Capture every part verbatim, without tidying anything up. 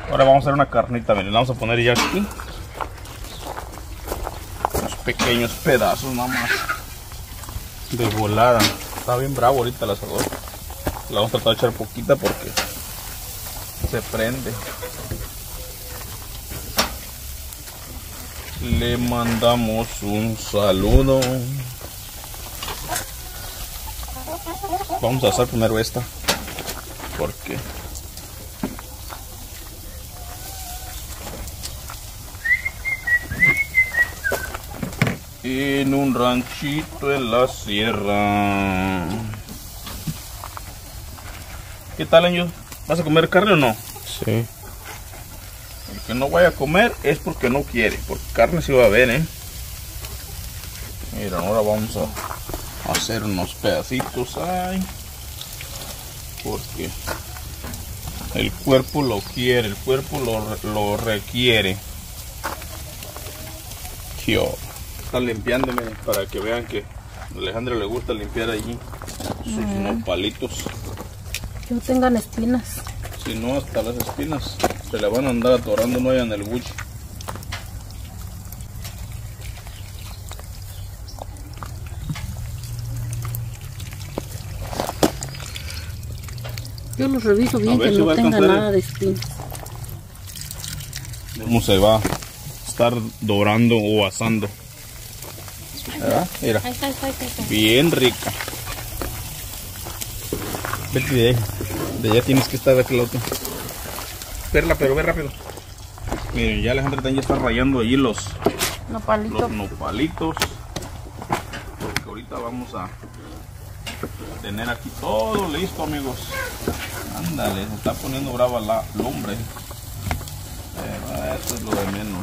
Ahora vamos a hacer una carnita, miren, la vamos a poner ya aquí. Unos pequeños pedazos nada más. De volada. Está bien bravo ahorita el asador. La vamos a tratar de echar poquita porque se prende. Le mandamos un saludo. Vamos a asar primero esta porque en un ranchito en la sierra. ¿Qué tal, Angel? ¿Vas a comer carne o no? Sí. El que no vaya a comer es porque no quiere, porque carne sí va a haber, ¿eh? Mira, ahora vamos a hacer unos pedacitos ahí, porque el cuerpo lo quiere, el cuerpo lo, lo requiere. Tío, están limpiándome para que vean que a Alejandra le gusta limpiar allí sus Mm. nopalitos. Que no tengan espinas. Si no, hasta las espinas se le van a andar atorando, no hay en el buche. Yo los reviso bien, ver que si va no a tenga alcanzar nada el- de espinas. Cómo se va a estar dorando o asando. ¿Verdad? Mira, Ahí está, ahí está, ahí está. bien rica. Vete de ahí. De allá tienes que estar de aquel lado. Verla, pero ve rápido. Miren, ya Alejandra también ya está rayando allí los, No palito. los nopalitos. Porque ahorita vamos a tener aquí todo listo, amigos. Ándale, se está poniendo brava la lumbre. Pero eso es lo de menos.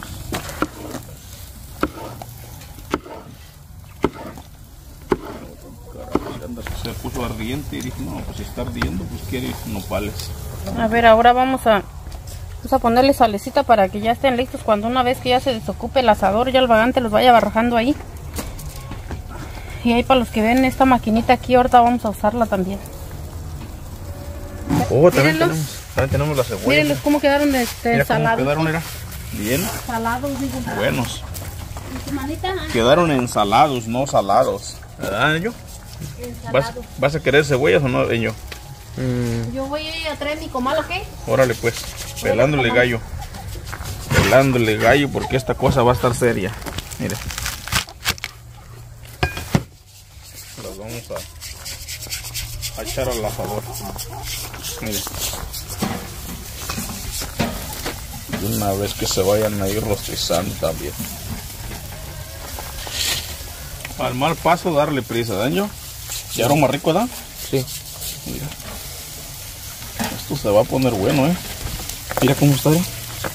Se puso ardiente y dije, no, pues si está ardiendo, pues quiere nopales. A ver, ahora vamos a, vamos a ponerle salecita para que ya estén listos. Cuando una vez que ya se desocupe el asador, ya el vagante los vaya barrajando ahí. Y ahí para los que ven esta maquinita aquí, ahorita vamos a usarla también. Oh, también Mírenlos. tenemos, también tenemos la cebolla. Mírenlos cómo quedaron de este, Mira cómo salados. quedaron, mira. Bien, Salados, digo. buenos. ¿Y tu manita? Quedaron ensalados, no salados. ¿Verdad, ello? ¿Vas, Ensalado. ¿Vas a querer cebollas o no, ello? Mm, Yo voy a traer mi comal, ¿ok? Órale pues, pelándole gallo. Pelándole gallo porque esta cosa va a estar seria. Mire. Las vamos a, a echar al asador. Mire. Y una vez que se vayan a ir rostizando también. Al mal paso darle prisa, ¿daño? ¿Y aroma rico, da? sí. Mira. Esto se va a poner bueno, ¿eh? Mira cómo está, ¿eh?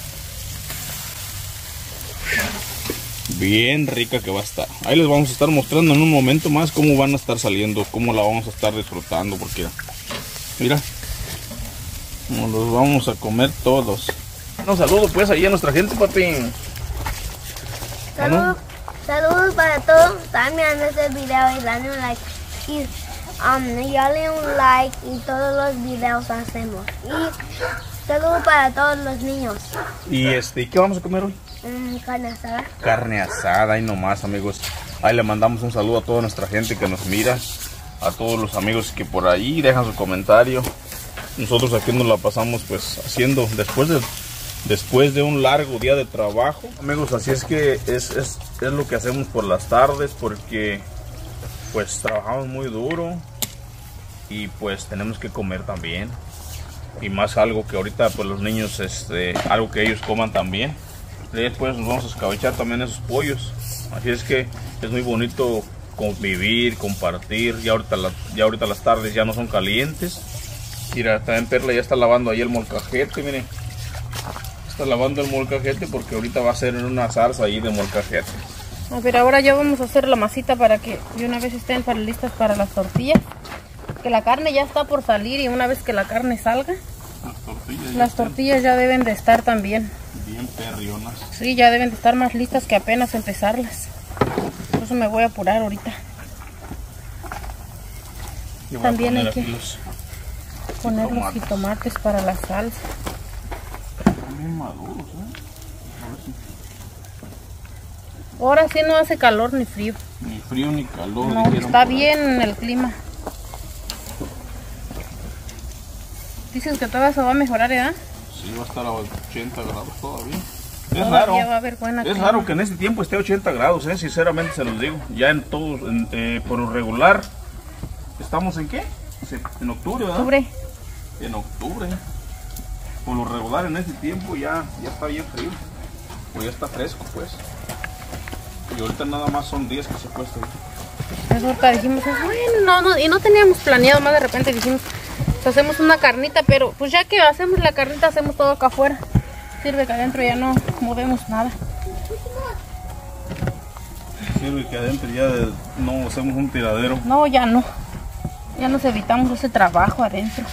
Bien rica que va a estar. Ahí les vamos a estar mostrando en un momento más cómo van a estar saliendo, cómo la vamos a estar disfrutando, porque mira, nos los vamos a comer todos. Un saludo pues ahí a nuestra gente, papi. Saludos, saludos para todos. Están mirando este video y dale un like. Y um, y dale un like y todos los videos hacemos. Y saludos para todos los niños. Y este, ¿qué vamos a comer hoy? Mm, carne asada. Carne asada y nomás, amigos. Ahí le mandamos un saludo a toda nuestra gente que nos mira, a todos los amigos que por ahí dejan su comentario. Nosotros aquí nos la pasamos pues haciendo después de después de un largo día de trabajo, amigos. Así es que es, es, es lo que hacemos por las tardes, porque pues trabajamos muy duro y pues tenemos que comer también, y más algo que ahorita pues los niños, este, algo que ellos coman también. Y después nos vamos a escabechar también esos pollos. Así es que es muy bonito convivir, compartir. Ya ahorita, la, ya ahorita las tardes ya no son calientes. Mira, también Perla ya está lavando ahí el molcajete, miren. Está lavando el molcajete porque ahorita va a hacer una salsa ahí de molcajete. A ver, ahora ya vamos a hacer la masita para que de una vez estén para- listas para las tortillas. Que la carne ya está por salir, y una vez que la carne salga, Las tortillas, las tortillas ya deben de estar también. bien perrionas. Sí, ya deben de estar más listas que apenas empezarlas. Por eso me voy a apurar ahorita. Y voy a También poner hay que aquí los poner los jitomates. jitomates para la salsa. bien maduros, ¿eh? A ver si... Ahora sí no hace calor ni frío. Ni frío ni calor. No, está bien el clima. Dices que todavía se va a mejorar, ¿verdad? Sí, va a estar a ochenta grados todavía. Es Todavía raro. va a haber buena Es clima. raro que en este tiempo esté a ochenta grados, ¿eh? Sinceramente se los digo. Ya en todos, en, eh, por lo regular, ¿estamos en qué? En octubre, ¿verdad? Octubre. En octubre. Por lo regular en este tiempo ya, ya está bien frío. O ya está fresco, pues. Y ahorita nada más son días que se ha puesto. Eso ahorita dijimos, bueno, no, no, y no teníamos planeado más, de repente dijimos, pues hacemos una carnita, pero pues ya que hacemos la carnita, hacemos todo acá afuera. Sirve que adentro ya no movemos nada. Sirve que adentro ya no hacemos un tiradero. No, ya no. Ya nos evitamos ese trabajo adentro.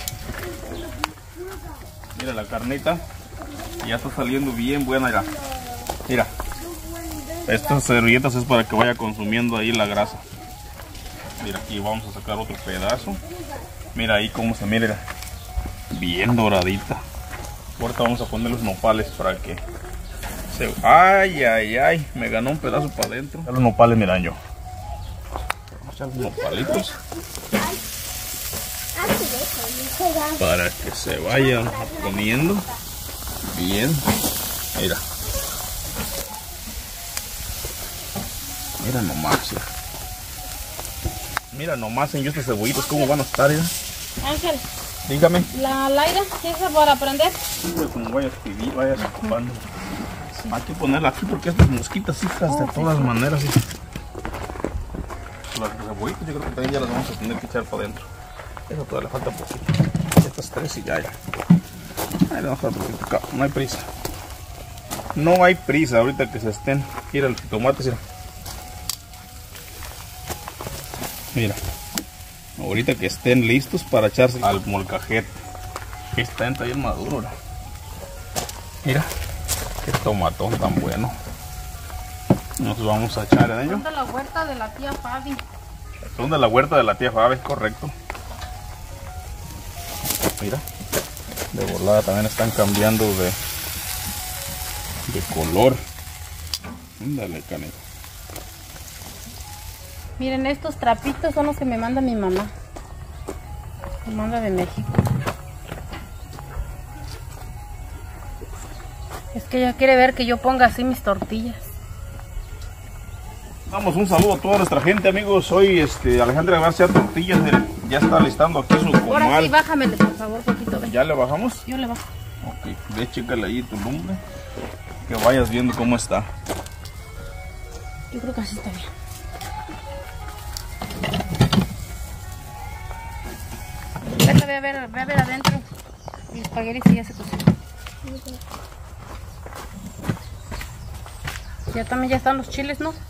Mira la carnita, ya está saliendo bien buena, mira. Mira. Estas servilletas es para que vaya consumiendo ahí la grasa. Mira, aquí vamos a sacar otro pedazo. Mira ahí cómo se mira. Bien doradita. Ahorita vamos a poner los nopales para que se... Ay, ay, ay. Me ganó un pedazo para adentro. Los nopales, miran yo. Vamos a echar los nopalitos. Para que se vayan poniendo bien. Mira. Mira nomás, ya. Mira nomás en estos cebollitos cómo van a estar, ya. Ángel, Dígame. la Laira, ¿qué es para prender? Sí, como vayas a escribir, vayas ocupando. Hay que ponerla aquí porque estas mosquitas, hijas, de todas maneras. Hijas. Las cebollitas yo creo que también ya las vamos a tener que echar para adentro. Eso todavía le falta poquito. Estas tres y ya, ya. Ahí le vamos a dar poquito acá. No hay prisa. No hay prisa ahorita que se estén. Mira los tomates, mira. Mira, ahorita que estén listos para echarse al molcajete. Está bien maduro, mira. Mira, qué tomatón tan bueno. Nos vamos a echar en ello. Son de la huerta de la tía Fabi. Son de la huerta de la tía Fabi, correcto. Mira, de volada también están cambiando de, de color. Ándale, canejo. Miren, estos trapitos son los que me manda mi mamá. Me manda de México. Es que ella quiere ver que yo ponga así mis tortillas. Damos un saludo a toda nuestra gente, amigos. Hoy este, Alejandra va a hacer tortillas. Miren, ya está listando aquí su comal. Ahora sí, bájamele, por favor, poquito. Ven. ¿Ya le bajamos? Yo le bajo. Ok, ve, chécale ahí tu lumbre. Que vayas viendo cómo está. Yo creo que así está bien. Vete, ve a ver, ve a ver adentro. El espagueti ya se coció. Ya también ya están los chiles, ¿no?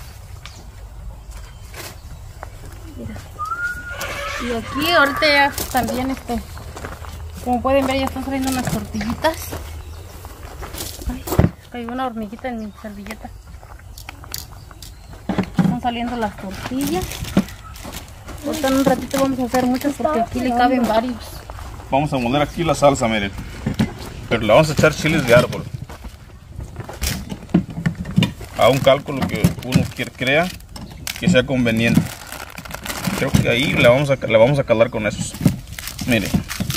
Mira. Y aquí ahorita ya también este, como pueden ver, ya están saliendo unas tortillitas. Ay, cayó una hormiguita en mi servilleta. Están saliendo las tortillas. Ahorita en un ratito vamos a hacer muchas porque aquí le caben varios. Vamos a moler aquí la salsa, miren. Pero le vamos a echar chiles de árbol. A un cálculo que uno crea que sea conveniente. Creo que ahí le vamos a, le vamos a calar con esos. Miren.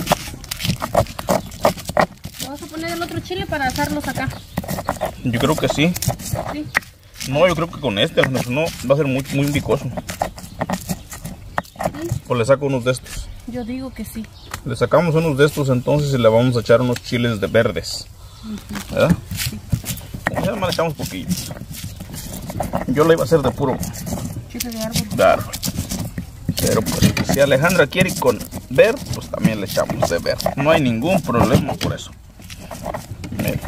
Vamos a poner el otro chile para asarlos acá. Yo creo que sí. Sí. No, yo creo que con este, no va a ser muy, muy picoso. Pues le saco unos de estos. Yo digo que sí. Le sacamos unos de estos entonces y le vamos a echar unos chiles de verdes. ¿Verdad? Sí. Ya le echamos poquitos. Yo le iba a hacer de puro chile de árbol. De árbol. Pero pues, si Alejandra quiere con verde, pues también le echamos de verde. No hay ningún problema por eso. Mira.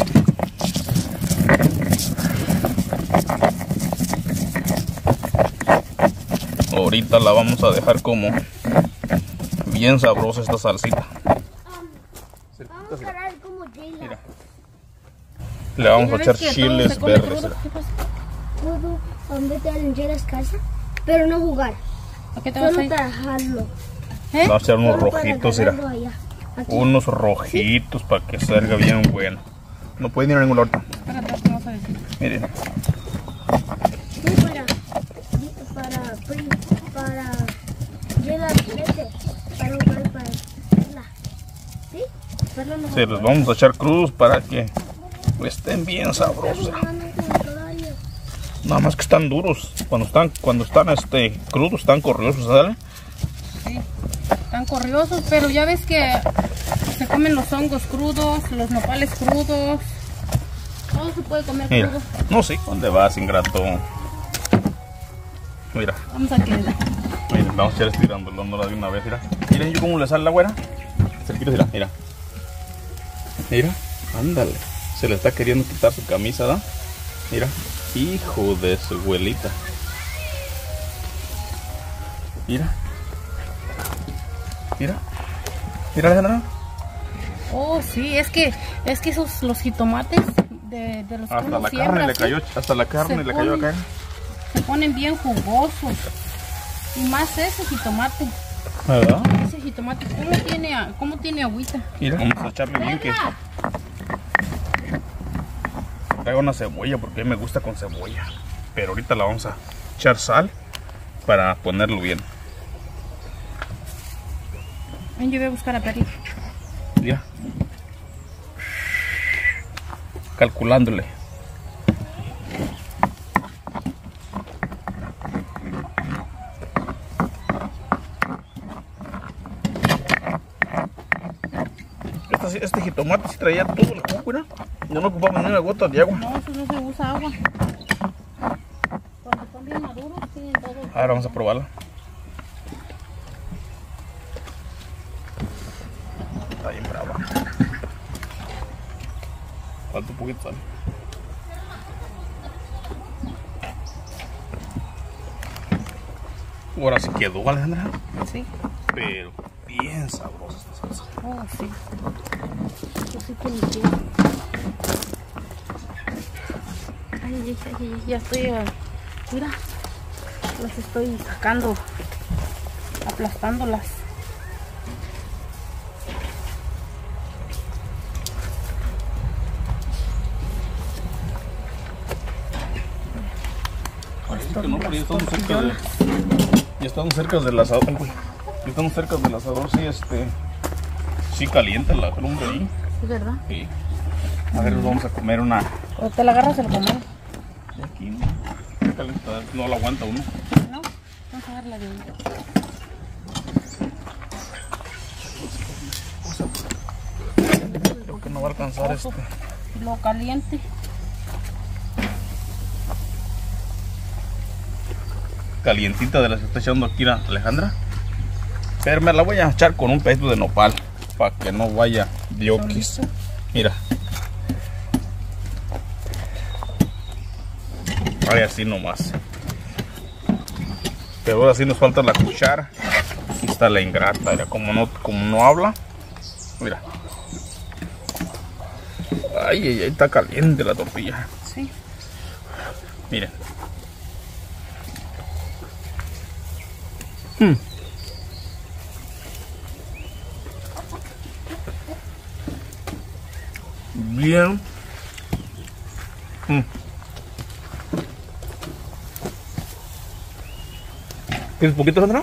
Ahorita la vamos a dejar como bien sabrosa esta salsita. Vamos a agarrar como J-Lo. Mira. Le vamos a echar chiles verdes. Puedo meter en J-Lo's casa, pero no jugar. ¿A qué te vas a Solo ir? para dejarlo. ¿Eh? Vamos a echar unos Solo para rojitos, mira. dejarlo allá. Aquí. Unos rojitos para que salga bien bueno. No pueden ir a ningún lado. Espérate, ¿qué vas a decir? Miren. Sí, para, para, para, llevar leche, para jugar para, ¿sí? Pero no Se los vamos a echar crudos para que estén bien sabrosos. Nada más que están duros. Cuando están, cuando están este, crudos, están corriosos, ¿sale? Sí, están corriosos, pero ya ves que se comen los hongos crudos, los nopales crudos. Todo se puede comer Mira. crudo. No sé. ¿Dónde vas, ingrato? Mira. Vamos a que... Miren, vamos a echar estirándolo no de una vez, mira. Miren yo cómo le sale la güera. Cerquita, mira, mira. Mira, ándale. Se le está queriendo quitar su camisa, ¿da? Mira. Hijo de su abuelita. Mira. Mira. Mira, Alejandra. Oh, sí, es que es que esos los jitomates de, de los que Hasta uno la siembra, carne le ¿sí? cayó, hasta la carne Se le cayó ponen- acá. Se ponen bien jugosos. Y más ese jitomate. ¿Verdad? Ese jitomate, ¿cómo tiene, a- cómo tiene agüita? Mira, vamos a echarle bien que traigo una cebolla porque a mí me gusta con cebolla. Pero ahorita la vamos a echar sal para ponerlo bien. Ven, yo voy a buscar a Perla. Mira. Calculándole. Este, este jitomate sí traía todo el jugo, ¿no? Yo no ocupaba ni una gota de agua. No, eso no se usa agua. Cuando están bien maduros, tienen todo. Ahora vamos a probarla. Está bien brava. Falta un poquito de sal. Ahora sí quedó, Alejandra. Sí. Pero bien sabrosa esta salsa. Oh, sí. Yo sí que ni quiero. Ay, ay, ay, ay, ya estoy, eh, mira, las estoy sacando, aplastándolas. Parece que no, pero ya estamos cerca de, ya estamos cerca del asador, güey. Ya estamos cerca del asador, sí, este, sí calienta la lumbre ahí. ¿Es verdad? Sí. A ver, nos vamos a comer una. O te la agarras el comer. De aquí, ¿no? Calienta, no la aguanta uno. No, vamos a darla de ahí. Creo que no va a alcanzar este. Lo caliente. Calientita de las que está echando aquí la Alejandra. Pero me la voy a echar con un pedacito de nopal para que no vaya dioquis. Mira. Ahí así nomás. Pero ahora sí nos falta la cuchara. Aquí está la ingrata, mira, como no, como no habla. Mira. Ay, ay, ay, está caliente la tortilla. Sí. Miren. Mm. Bien. Mm. ¿Quieres poquito, Sandra?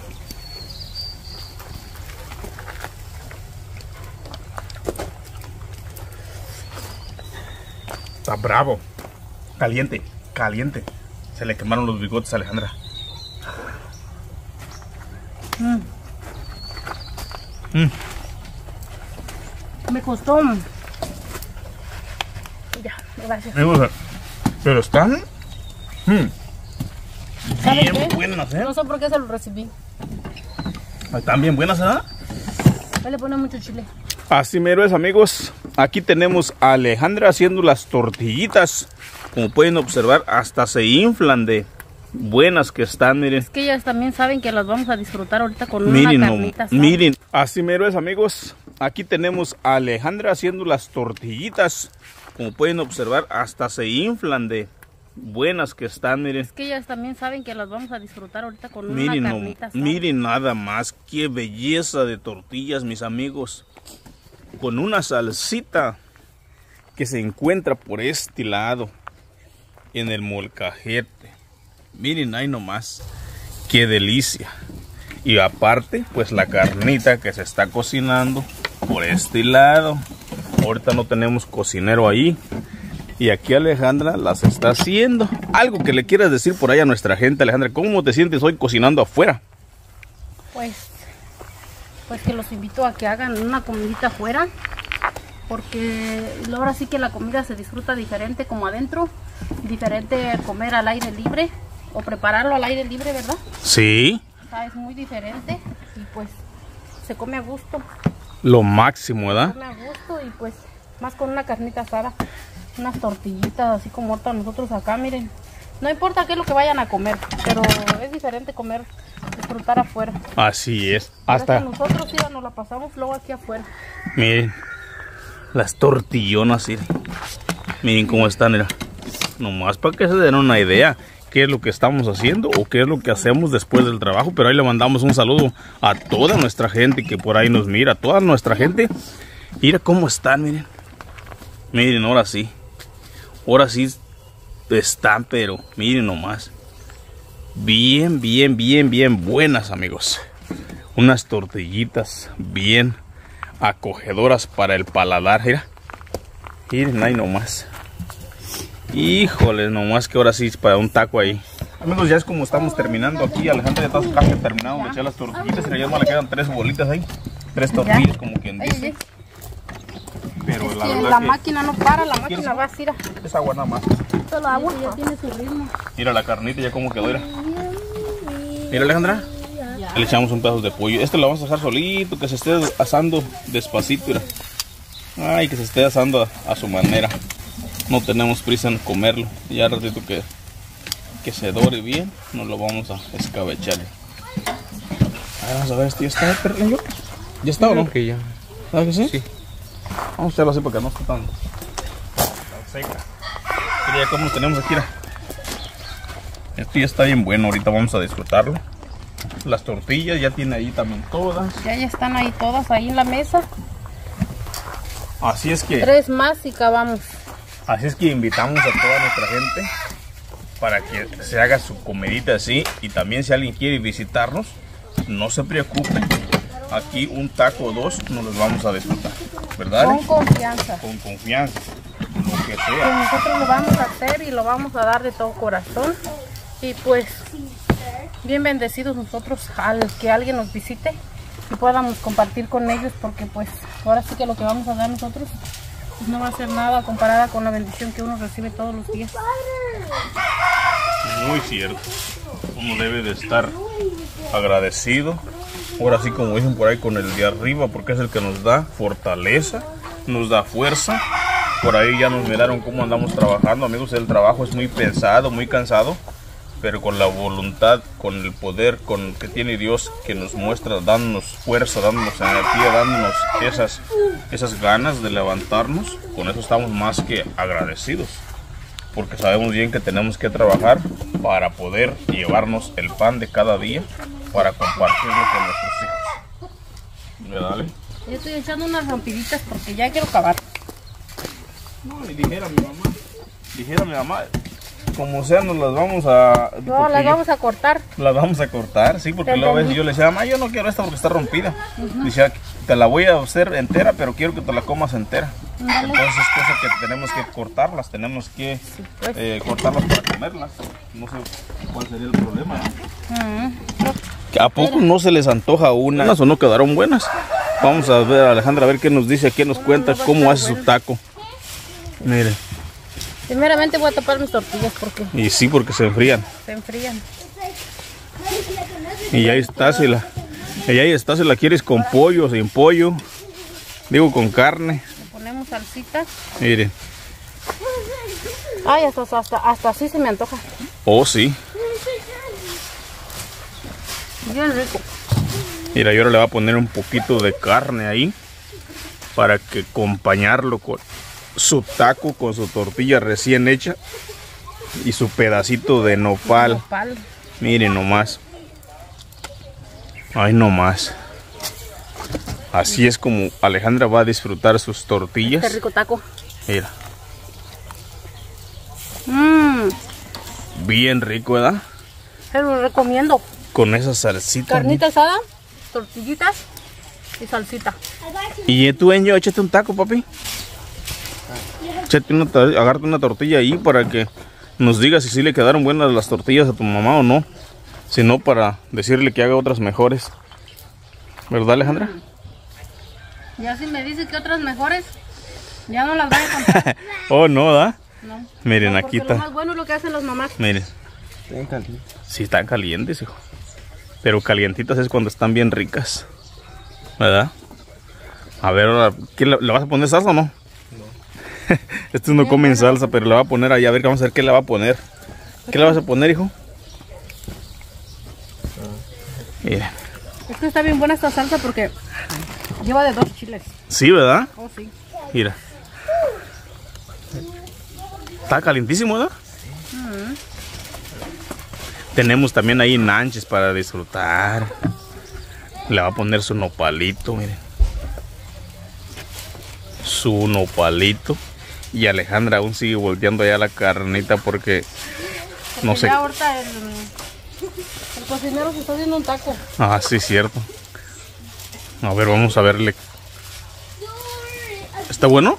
Está bravo. Caliente, caliente. Se le quemaron los bigotes a Alejandra. Mm. Mm. Me costó. Ya, gracias. Me gusta. Pero están mm, ¿Sabe bien qué? buenas, ¿eh? No sé por qué se lo recibí. Están bien buenas, ¿eh? Él le pone mucho chile. Así mero es, amigos. Aquí tenemos a Alejandra haciendo las tortillitas. Como pueden observar, hasta se inflan de buenas que están, miren. Es que ellas también saben que las vamos a disfrutar ahorita con Miren, una no, carnita asada. miren. Así mero es, amigos. Aquí tenemos a Alejandra haciendo las tortillitas. Como pueden observar, hasta se inflan de buenas que están, miren. Es que ellas también saben que las vamos a disfrutar ahorita con Miren, una no, carnita asada. miren nada más. Qué belleza de tortillas, mis amigos. con una salsita que se encuentra por este lado en el molcajete. Miren ahí nomás, qué delicia. Y aparte, pues la carnita que se está cocinando por este lado. Ahorita no tenemos cocinero ahí. Y aquí Alejandra las está haciendo. Algo que le quieras decir por ahí a nuestra gente, Alejandra. ¿Cómo te sientes hoy cocinando afuera? Pues, pues que los invito a que hagan una comidita afuera. Porque ahora sí que la comida se disfruta diferente como adentro. Diferente comer al aire libre. O prepararlo al aire libre, ¿verdad? Sí. Es muy diferente y pues se come a gusto. Lo máximo, ¿verdad? Se come a gusto y pues más con una carnita asada, unas tortillitas así como ahorita nosotros acá, miren. No importa qué es lo que vayan a comer, pero es diferente comer, disfrutar afuera. Así es. Hasta nosotros sí nos la pasamos luego aquí afuera. Miren, las tortillonas, miren, miren cómo están, mira. Nomás para que se den una idea qué es lo que estamos haciendo o qué es lo que hacemos después del trabajo. Pero ahí le mandamos un saludo a toda nuestra gente que por ahí nos mira, a toda nuestra gente. Mira cómo están, miren. Miren, ahora sí. Ahora sí están, pero miren nomás. Bien, bien, bien, bien buenas, amigos. Unas tortillitas bien acogedoras para el paladar, mira. Miren ahí nomás. Híjole, nomás que ahora sí para un taco ahí. Amigos, ya es como estamos terminando aquí. Alejandra ya está su café terminado de echar las tortillitas. Y ya no le quedan tres bolitas ahí. Tres tortillas, como quien dice. Pero es la que verdad la que máquina no para, la máquina va así. es agua nada más. Solo agua. Ya tiene su ritmo. Mira la carnita ya como quedó. Mira, mira Alejandra. Le echamos un pedazo de pollo. Este lo vamos a dejar solito, que se esté asando despacito. Mira. Ay, que se esté asando a, a su manera. No tenemos prisa en comerlo. Ya ratito que, que se dore bien, nos lo vamos a escabechar. A ver, vamos a ver, ¿esto ya está, perrillo? ¿Ya está o no? Que ya. ¿Sabes que sí? Sí. Vamos a echarlo así para que no esté tan, tan seca. Mira cómo lo tenemos aquí. Mira. Esto ya está bien bueno, ahorita vamos a disfrutarlo. Las tortillas ya tiene ahí también todas. Ya ya están ahí todas, ahí en la mesa. Así es que... Tres más y acabamos. Así es que invitamos a toda nuestra gente para que se haga su comidita así. Y también si alguien quiere visitarnos, no se preocupe. Aquí un taco o dos nos los vamos a disfrutar, ¿verdad? Con confianza. Con confianza, lo que Que sea. nosotros lo vamos a hacer y lo vamos a dar de todo corazón. Y pues, bien bendecidos nosotros al que alguien nos visite y podamos compartir con ellos, porque pues ahora sí que lo que vamos a dar nosotros pues no va a ser nada comparada con la bendición que uno recibe todos los días. Muy cierto. Uno debe de estar agradecido. Ahora sí, como dicen por ahí, con el de arriba, porque es el que nos da fortaleza, nos da fuerza. Por ahí ya nos miraron cómo andamos trabajando, amigos. El trabajo es muy pesado, muy cansado, pero con la voluntad, con el poder con que tiene Dios, que nos muestra, dándonos fuerza, dándonos energía, dándonos esas, esas ganas de levantarnos. Con eso estamos más que agradecidos, porque sabemos bien que tenemos que trabajar para poder llevarnos el pan de cada día, para compartirlo con nuestros hijos. ¿Verdad, Ale? Yo estoy echando unas rompiditas porque ya quiero acabar. No, y dijera mi mamá, dijera mi mamá, como sea nos las vamos a... No, las vamos a cortar. Las vamos a cortar, sí, porque luego a veces yo le decía, mamá, yo no quiero esta porque está rompida. Uh-huh. Decía, te la voy a hacer entera, pero quiero que te la comas entera. Uh-huh. Entonces es cosa que tenemos que cortarlas, tenemos que sí, pues. eh, cortarlas para comerlas. No sé cuál sería el problema, ¿no? Uh-huh. ¿A poco no se les antoja una? ¿O no quedaron buenas? Vamos a ver a Alejandra, a ver qué nos dice, qué nos cuenta, cómo hace su taco. Mire. Primeramente voy a tapar mis tortillas porque... Y sí, porque se enfrían. Se enfrían. Y ahí está, si la... Y ahí está, si la quieres con pollo, sin pollo. Digo, con carne. Le ponemos salsita. Miren. Ay, hasta, hasta, hasta así se me antoja. Oh, sí. Bien rico. Mira, yo ahora le voy a poner un poquito de carne ahí, para que acompañarlo con su taco, con su tortilla recién hecha y su pedacito de nopal. nopal. Miren nomás. Ay, nomás. Así es como Alejandra va a disfrutar sus tortillas. Este rico taco. Mira. Mmm. Bien rico, ¿verdad? Se lo recomiendo. Con esa salsita. Carnita asada, tortillitas y salsita. Y tú, Enyo, échate un taco, papi. Échate una, agárrate una tortilla ahí para que nos diga si sí le quedaron buenas las tortillas a tu mamá o no. Si no, para decirle que haga otras mejores. ¿Verdad, Alejandra? Ya si me dice que otras mejores, ya no las voy a contar. Oh, no, ¿da? No. Miren, No, aquí porque está. lo más bueno es lo que hacen las mamás. Miren. Están calientes. Sí, están calientes, hijo. Pero calientitas es cuando están bien ricas. ¿Verdad? A ver, ahora, ¿qué le, le vas a poner salsa o no? No. Estos no comen salsa, pero le va a poner ahí. A ver, vamos a ver qué le va a poner. ¿Qué le vas a poner, hijo? Mira. Es que está bien buena esta salsa porque lleva de dos chiles. Sí, ¿verdad? Oh, sí. Mira. Está calientísimo, ¿verdad? Mm. Tenemos también ahí nanches para disfrutar. Le va a poner su nopalito, miren. Su nopalito. Y Alejandra aún sigue volteando allá la carnita porque no Porque sé. ya ahorita el, el cocinero se está haciendo un taco. Ah, sí, cierto. A ver, vamos a verle. ¿Está bueno?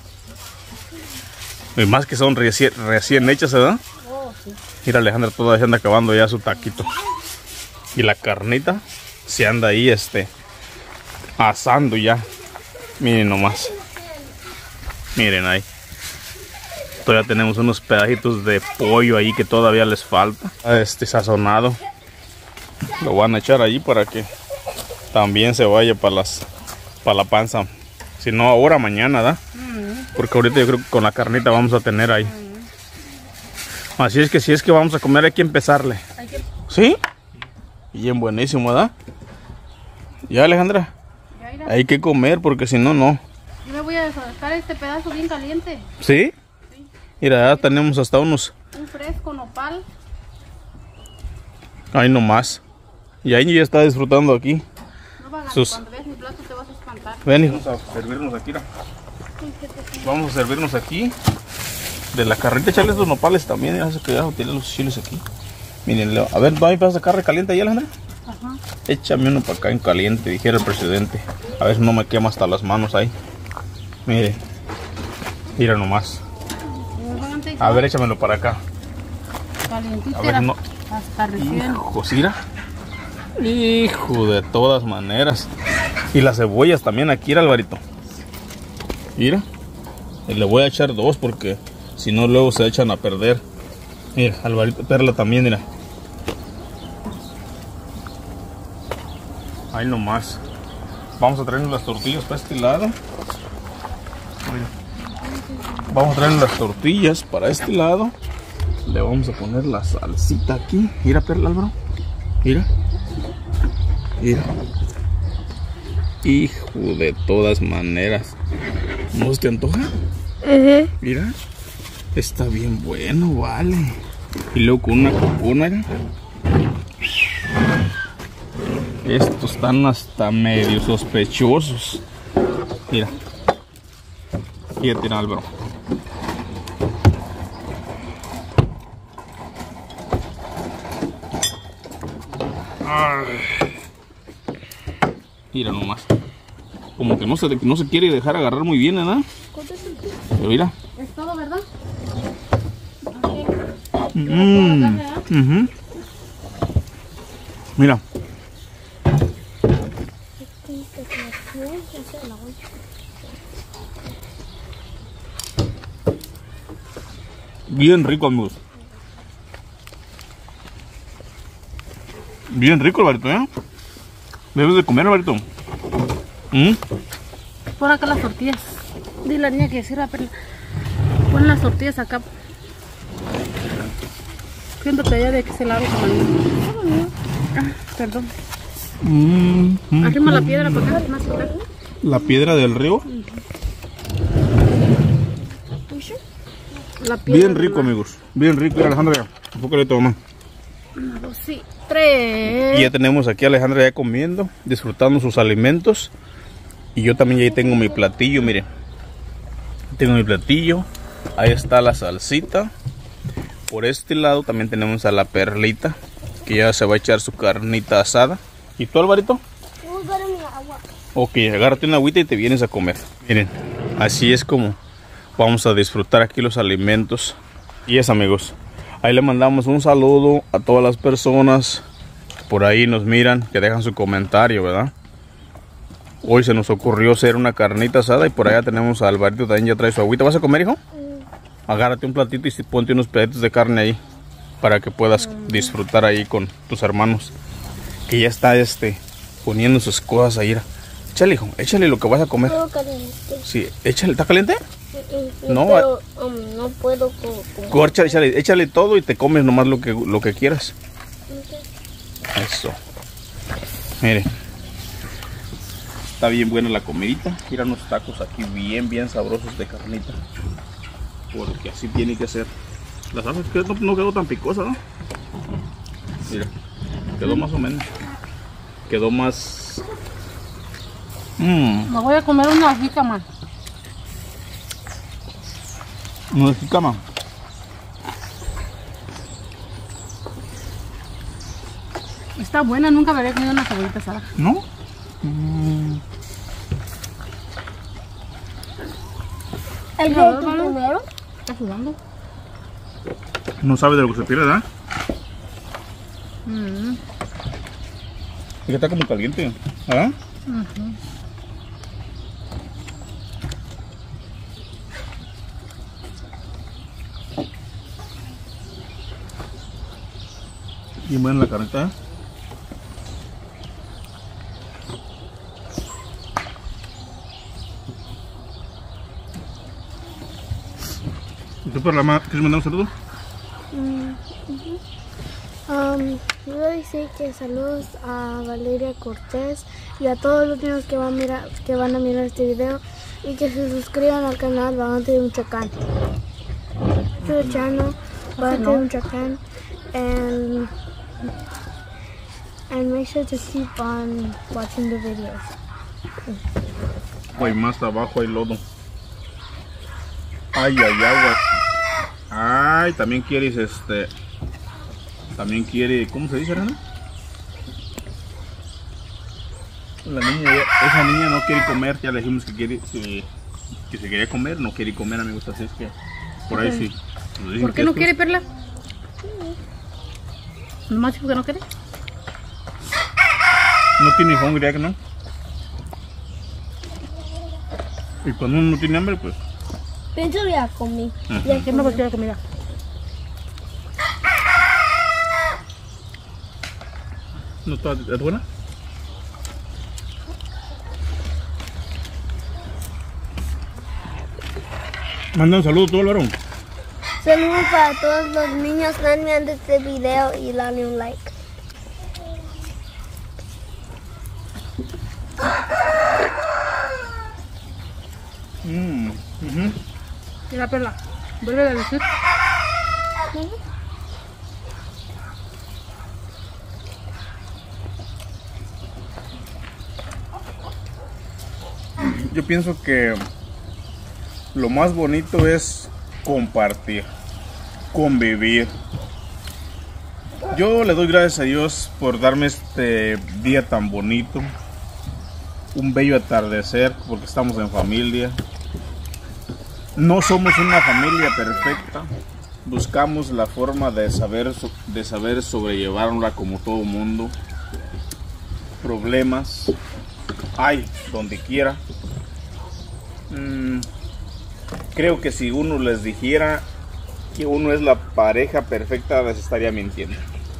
Y más que son recién, recién hechas, ¿verdad? Oh, sí. Mira, Alejandra todavía anda acabando ya su taquito. Y la carnita se anda ahí, este, asando ya. Miren nomás. Miren ahí. Todavía tenemos unos pedacitos de pollo ahí que todavía les falta. Este sazonado. Lo van a echar allí para que también se vaya para las, para la panza. Si no ahora, mañana, ¿da? Porque ahorita yo creo que con la carnita vamos a tener ahí. Así es que si es que vamos a comer hay que empezarle. Hay que... ¿Sí? Bien buenísimo, ¿verdad? Ya, Alejandra. Ya irá. Hay que comer porque si no, no. Yo me voy a sacar este pedazo bien caliente. ¿Sí? Sí. Mira, ya tenemos hasta unos. Un fresco nopal. Ahí nomás. Y ahí ya está disfrutando aquí. No va a Sus- Cuando veas mi plato te vas a espantar. Ven, hijo. Vamos a servirnos aquí. Mira. Vamos a servirnos aquí. De la carrita, echarles los nopales también. Ya se que tiene los chiles aquí. Miren, a ver, ¿no hay pedazos de carne caliente ahí, Alejandra? Ajá. Échame uno para acá en caliente, dijera el presidente. A ver si no me quema hasta las manos ahí. Mire. Mira nomás. A ver, échamelo para acá. Calientita. A ver, no. Hasta recién. Hijo, mira. Hijo, de todas maneras. Y las cebollas también aquí, Alvarito. Mira. Y le voy a echar dos porque si no luego se echan a perder. Mira, Alvarito, Perla también, mira. Ahí nomás. Vamos a traernos las tortillas para este lado. Mira. Vamos a traernos las tortillas para este lado. Le vamos a poner la salsita aquí. Mira, Perla, Álvaro. Mira. Mira. Hijo, de todas maneras. ¿No se te antoja? Uh-huh. Mira. Está bien bueno, vale. Y luego con una cocuna, mira. Estos están hasta medio sospechosos. Mira. Fíjate, Álvaro. Mira nomás. Como que no se, no se quiere dejar agarrar muy bien, ¿verdad? Pero mira. Es todo, ¿verdad? Mm. Uh-huh. Mira. Bien rico, amigos. Bien rico, Alvarito, ¿eh? Debes de comer, Alvarito. ¿Mm? Pon acá las tortillas. Dile a la niña que sirva, Perla. Pon las tortillas acá. Siéntate allá de que se lado con la niña. Ah, perdón. Mm, mm, Arrima la mm. piedra para acá, más para acá. La piedra del río. La piedra Bien de rico, la- amigos. Bien rico. Mira, Alejandra, un poco de toma. Una, dos, sí. Tres. Y ya tenemos aquí a Alejandra ya comiendo, disfrutando sus alimentos. Y yo también ahí tengo mi platillo, miren. Tengo mi platillo. Ahí está la salsita. Por este lado también tenemos a la Perlita, que ya se va a echar su carnita asada. ¿Y tú, Alvarito? Ok, agárrate una agüita y te vienes a comer. Miren, así es como vamos a disfrutar aquí los alimentos. Y es, amigos, ahí le mandamos un saludo a todas las personas que por ahí nos miran, que dejan su comentario, ¿verdad? Hoy se nos ocurrió hacer una carnita asada y por allá tenemos a Alvarito, también ya trae su agüita. ¿Vas a comer, hijo? Mm. Agárrate un platito y ponte unos pedacitos de carne ahí para que puedas mm. disfrutar ahí con tus hermanos. Que ya está este poniendo sus cosas ahí. Échale, hijo, échale lo que vas a comer. Todo caliente. Sí, échale. ¿Está caliente? Mm, no, pero, um, no puedo comer. Échale, échale, échale todo y te comes nomás lo que, lo que quieras. Okay. Eso. Miren. Está bien buena la comidita. Mira unos tacos aquí bien, bien sabrosos de carnita. Porque así tiene que ser. La salsa no, no quedó tan picosa, ¿no? Mira, quedó más o menos. Quedó más... Mmm. Me voy a comer una jícama. Una jícama. Está buena, nunca me había comido una cebollita asada. ¿No? Mm. ¿El de tu primero? ¿Está sudando? No sabe de lo que se pierde, ¿verdad? Mm. Es que está como caliente, ¿verdad? Uh-huh. Y bueno, la carnita, ¿eh? ¿Y tú, por la ma quieres mandar un saludo? Mm, uh-huh. um, yo voy a decir que saludos a Valeria Cortés y a todos los niños que van a mirar, que van a mirar este video y que se suscriban al canal Vagante de Michoacán. To the channel Vagante de Michoacán and and make sure to keep on watching the videos. Hay más abajo, hay lodo. Ay, ay, agua. Ay, también quieres este. También quiere. ¿Cómo se dice, Rana? La niña, esa niña no quiere comer. Ya le dijimos que quiere. Que, que se quería comer, no quiere comer, amigos. Así es que. Por ahí sí. ¿Por qué no quiere, Perla? ¿Nomás porque no quiere? No tiene hungry, ¿que no? Y cuando uno no tiene hambre, pues. Pienso que ya comí. Uh-huh. Ya ¿Quién me gusta la comida? ¿No está es buena? Manda un saludo a todo el varón. Saludos para todos los niños que están viendo este video y dale un like. Mmm. Uh-huh. Mira, Perla, vuelve a decir. Uh-huh. Yo pienso que lo más bonito es compartir, convivir. Yo le doy gracias a Dios por darme este día tan bonito, un bello atardecer, porque estamos en familia. No somos una familia perfecta, buscamos la forma de saber, de saber sobrellevarla como todo mundo. Problemas hay donde quiera. Mm, creo que si uno les dijera que uno es la pareja perfecta, les estaría mintiendo.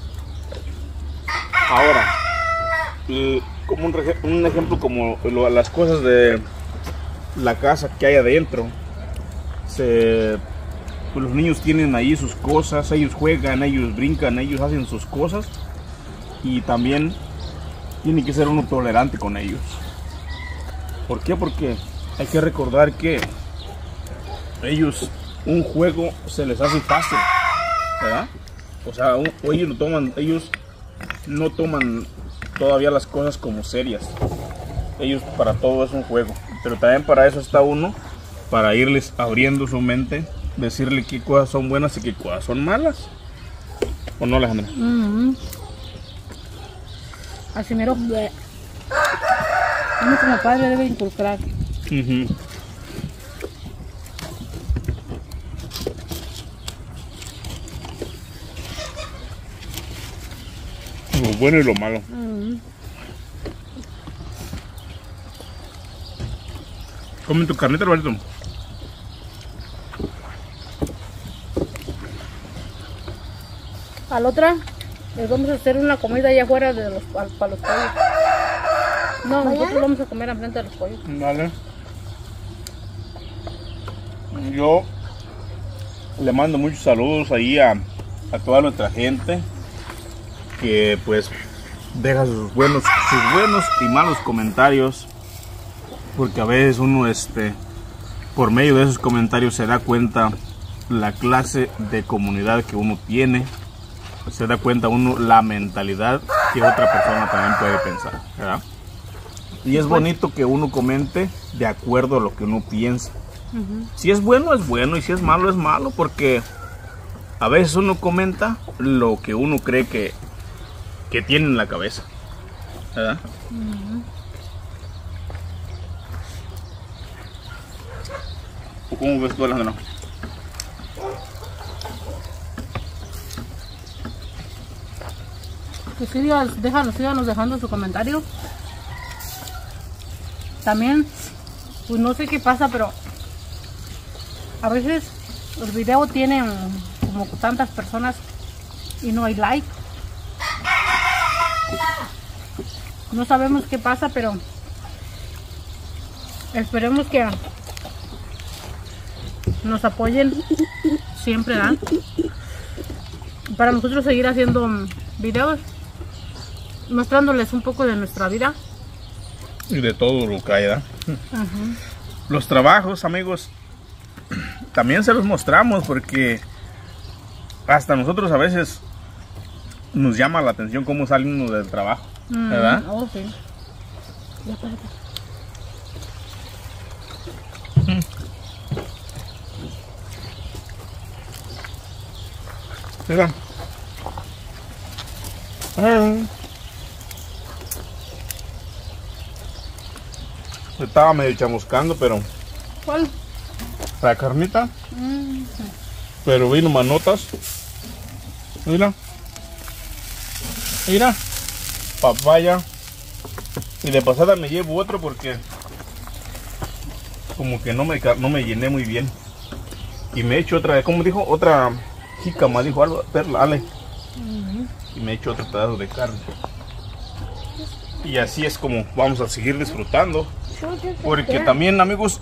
Ahora, como un, un ejemplo como lo, las cosas de la casa que hay adentro, se, pues los niños tienen ahí sus cosas, ellos juegan, ellos brincan, ellos hacen sus cosas, y también tiene que ser uno tolerante con ellos. ¿Por qué? Porque hay que recordar que ellos, un juego se les hace fácil, ¿verdad? O sea, un, ellos lo toman, ellos no toman todavía las cosas como serias. ellos para todo es un juego, pero también para eso está uno, para irles abriendo su mente, decirle qué cosas son buenas y qué cosas son malas. ¿O no, Alejandra? Mm-hmm. Así mero. Uno como padre debe inculcar. Uh-huh. Lo bueno y lo malo. Mm-hmm. Come tu carnita, Roberto. A la otra les vamos a hacer una comida allá afuera de los, para, para los pollos. No, nosotros vamos a comer enfrente de los pollos. Vale. Yo le mando muchos saludos ahí a, a toda nuestra gente que pues deja sus buenos, sus buenos y malos comentarios, porque a veces uno este por medio de esos comentarios se da cuenta la clase de comunidad que uno tiene, se da cuenta uno la mentalidad que otra persona también puede pensar, ¿verdad? Y es bonito que uno comente de acuerdo a lo que uno piensa. Uh-huh. Si es bueno, es bueno, y si es malo, es malo, porque a veces uno comenta lo que uno cree que, que tiene en la cabeza, ¿verdad? Uh-huh. ¿Cómo ves tú, Alejandro? Pues sí, déjanos, síganos dejando su comentario. También, pues no sé qué pasa, pero a veces el video tiene como tantas personas y no hay like. No sabemos qué pasa, pero esperemos que nos apoyen siempre, ¿verdad? Para nosotros seguir haciendo videos mostrándoles un poco de nuestra vida y de todo lo que hay, ¿verdad? Uh-huh. Los trabajos, amigos, también se los mostramos, porque hasta nosotros a veces nos llama la atención cómo sale uno del trabajo, uh-huh. ¿verdad? Oh, sí. Ya, para, para. Mira. Ah. Estaba medio chamuscando, pero... ¿Cuál? La carnita. Mm. Pero vino manotas. Mira. Mira. Papaya. Y de pasada me llevo otro porque... como que no me, no me llené muy bien. Y me he hecho otra... ¿Cómo dijo? Otra jícama, dijo algo. Perla, Ale. Mm-hmm. Y me he hecho otro pedazo de carne. Y así es como vamos a seguir disfrutando. Porque también, amigos,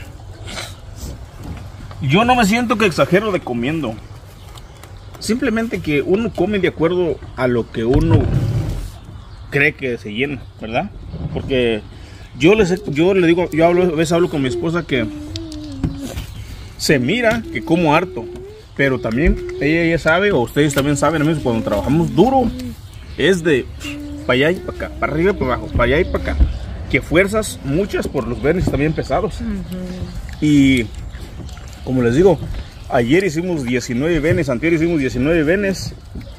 yo no me siento que exagero de comiendo. Simplemente que uno come de acuerdo a lo que uno cree que se llena, ¿verdad? Porque yo, les, yo le digo, yo hablo, a veces hablo con mi esposa que se mira que como harto, pero también ella, ella sabe, o ustedes también saben, amigos, cuando trabajamos duro, es de para allá y para acá, para arriba y para abajo, para allá y para acá. Que fuerzas muchas por los verdes también pesados. Uh-huh. Y como les digo, ayer hicimos diecinueve venes, antier hicimos diecinueve venes.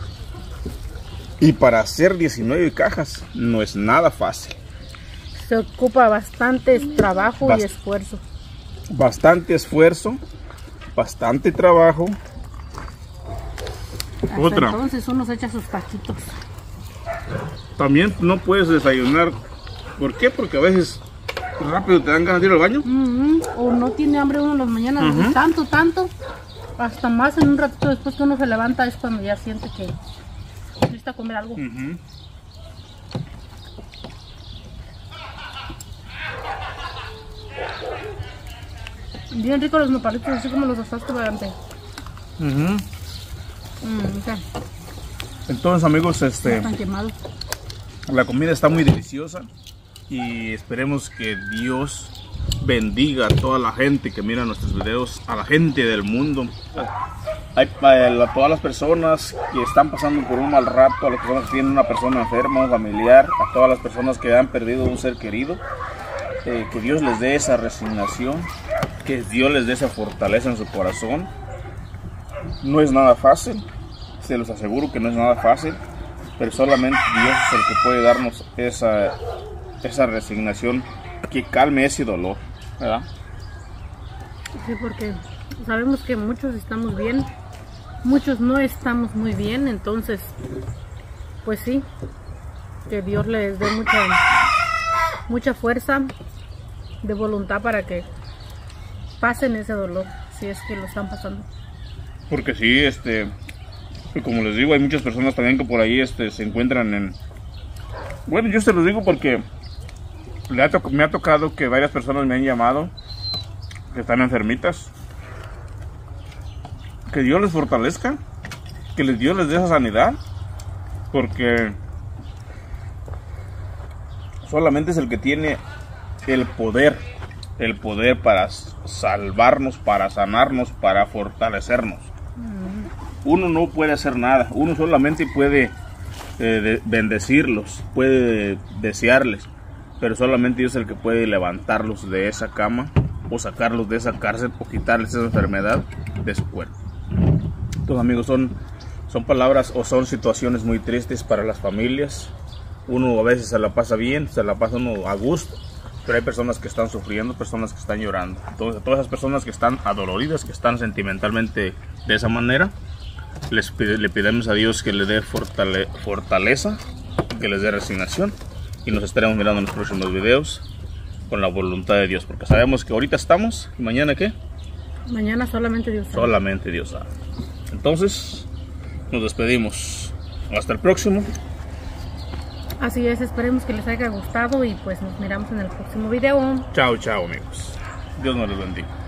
Y para hacer diecinueve cajas no es nada fácil. Se ocupa bastante trabajo Bast- y esfuerzo. Bastante esfuerzo, bastante trabajo. Hasta Otra. Entonces uno se echa sus taquitos. También no puedes desayunar. ¿Por qué? Porque a veces rápido te dan ganas de ir al baño. Uh-huh. O no tiene hambre uno en las mañanas. Uh-huh. Tanto, tanto. Hasta más en un ratito después que uno se levanta es cuando ya siente que necesita comer algo. Uh-huh. Bien ricos los nopalitos, así como los asaste durante. Uh-huh. Mm, okay. Entonces, amigos, este están quemados. La comida está muy deliciosa y esperemos que Dios bendiga a toda la gente que mira nuestros videos, a la gente del mundo, a, a, a todas las personas que están pasando por un mal rato, a las personas que tienen una persona enferma, un familiar, a todas las personas que han perdido un ser querido. Eh, que Dios les dé esa resignación, que Dios les dé esa fortaleza en su corazón. No es nada fácil, se los aseguro que no es nada fácil, pero solamente Dios es el que puede darnos esa, esa resignación que calme ese dolor, ¿verdad? Sí, porque sabemos que muchos estamos bien, muchos no estamos muy bien, entonces, pues sí, que Dios les dé mucha, mucha fuerza de voluntad para que pasen ese dolor, si es que lo están pasando. Porque sí, este, como les digo, hay muchas personas también que por ahí este, se encuentran en... Bueno, yo se los digo porque le ha me ha tocado que varias personas me han llamado que están enfermitas. Que Dios les fortalezca, que Dios les dé esa sanidad, porque solamente es el que tiene el poder, el poder para salvarnos, para sanarnos, para fortalecernos. Uno no puede hacer nada, uno solamente puede eh, bendecirlos, puede desearles, pero solamente Dios es el que puede levantarlos de esa cama, o sacarlos de esa cárcel, o quitarles esa enfermedad de su cuerpo. Entonces, amigos, son, son palabras o son situaciones muy tristes para las familias. Uno a veces se la pasa bien, se la pasa uno a gusto, pero hay personas que están sufriendo, personas que están llorando. Entonces, a todas esas personas que están adoloridas, que están sentimentalmente de esa manera, les pide, le pedimos a Dios que les dé fortale, fortaleza, que les dé resignación, y nos estaremos mirando en los próximos videos con la voluntad de Dios, porque sabemos que ahorita estamos, y mañana ¿qué? Mañana solamente Dios sabe. Solamente Dios sabe. Entonces, nos despedimos. Hasta el próximo. Así es, esperemos que les haya gustado y pues nos miramos en el próximo video. Chao, chao, amigos. Dios nos los bendiga.